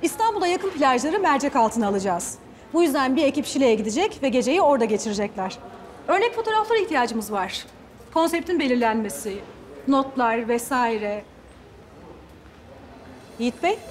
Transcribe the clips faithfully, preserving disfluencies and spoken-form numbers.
İstanbul'a yakın plajları mercek altına alacağız. Bu yüzden bir ekip Şile'ye gidecek ve geceyi orada geçirecekler. Örnek fotoğraflara ihtiyacımız var. Konseptin belirlenmesi, notlar vesaire. Yiğit Bey?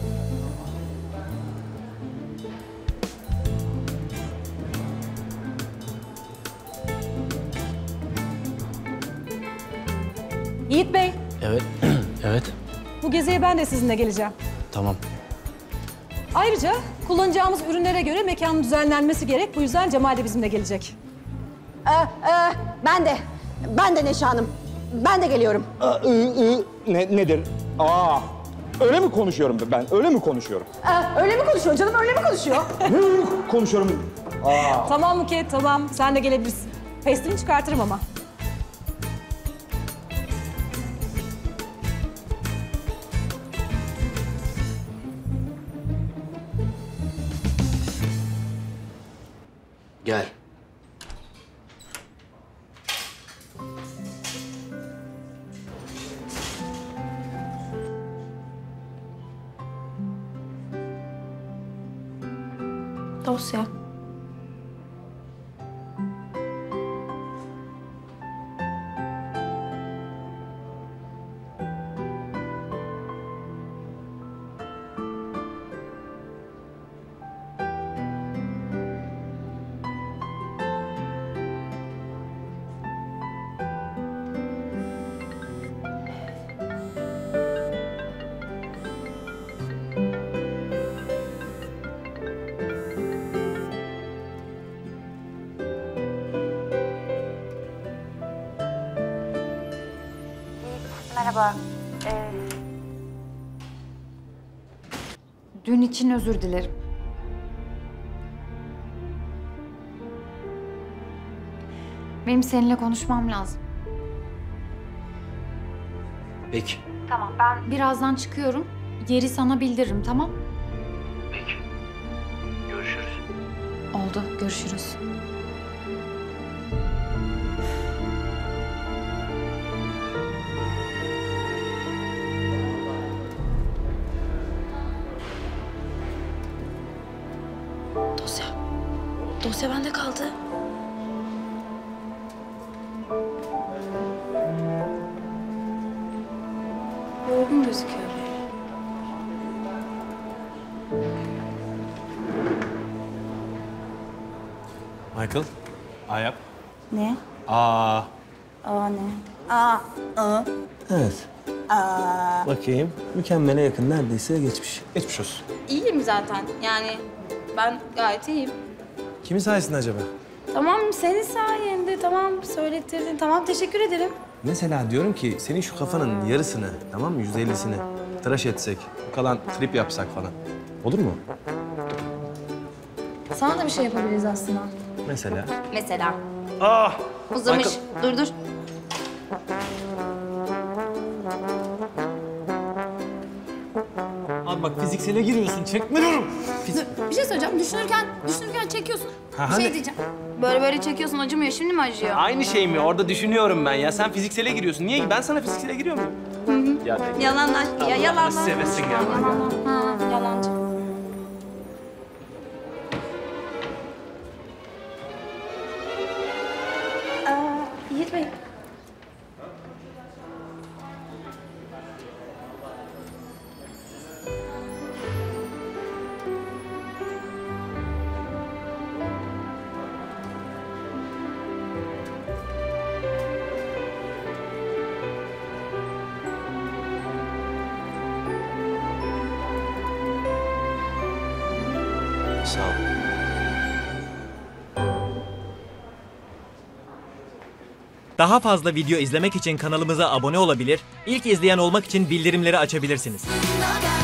Yiğit Bey. Evet, evet. Bu geziye ben de sizinle geleceğim. Tamam. Ayrıca kullanacağımız ürünlere göre mekanın düzenlenmesi gerek. Bu yüzden Cemal de bizimle gelecek. Ee, e, ben de, ben de Neşe Hanım. Ben de geliyorum. Aa, ı, ı, ne, nedir? Aa, öyle mi konuşuyorum ben? Öyle mi konuşuyorum? Ee, öyle mi konuşuyor canım, öyle mi konuşuyor? Hı, konuşuyorum. Aa. Tamam Buket, tamam. Sen de gelebilirsin. Pestini çıkartırım ama. Gel. Dosya. Merhaba. Ee... Dün için özür dilerim. Benim seninle konuşmam lazım. Peki. Tamam, ben birazdan çıkıyorum. Yeri sana bildiririm, tamam? Peki. Görüşürüz. Oldu, görüşürüz. Dosya. Dosya bende kaldı. Yorgun gözüküyor böyle. Michael, A yap. Ne? A. Aa ne? Aa, ı. Evet. Aa. Bakayım. Mükemmele yakın, neredeyse geçmiş. Geçmiş olsun. İyiyim zaten. Yani ben gayet iyiyim. Kimin sayesinde acaba? Tamam senin sayende, tamam söylettirdin. Tamam teşekkür ederim. Mesela diyorum ki senin şu kafanın yarısını, tamam mı? Yüzde ellisini tıraş etsek, kalan trip yapsak falan. Olur mu? Sana da bir şey yapabiliriz aslında. Mesela. Mesela. Ah! Uzamış. Dur dur. Abi bak fiziksele giriyorsun, çekmiyorum. Fizik... Bir şey söyleyeceğim. Düşünürken, düşünürken çekiyorsun. Ha, bir şey hani- diyeceğim. Böyle böyle çekiyorsun, acımıyor. Şimdi mi acıyor? Aynı şey mi? Orada düşünüyorum ben ya. Sen fiziksele giriyorsun. Niye? Ben sana fiziksele giriyor muyum? Hı hı. Ya, Yalanlar. Ya yalanlar. sevesin ya. Yalanlar. Ha, yalancı. Aa, Yiğit Bey. Sağ ol. Daha fazla video izlemek için kanalımıza abone olabilir, ilk izleyen olmak için bildirimleri açabilirsiniz.